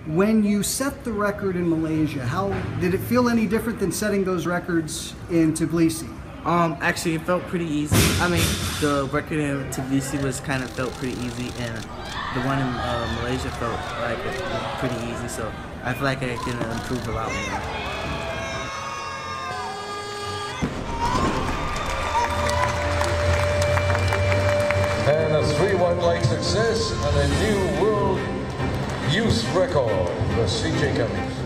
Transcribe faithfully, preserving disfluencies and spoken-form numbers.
When you set the record in Malaysia, how did it feel any different than setting those records in Tbilisi? Um, actually, it felt pretty easy. I mean, the record in Tbilisi was kind of felt pretty easy, and the one in uh, Malaysia felt like it was pretty easy. So I feel like I can improve a lot more. And a three one leg success and a new world youth record for C J Cummings.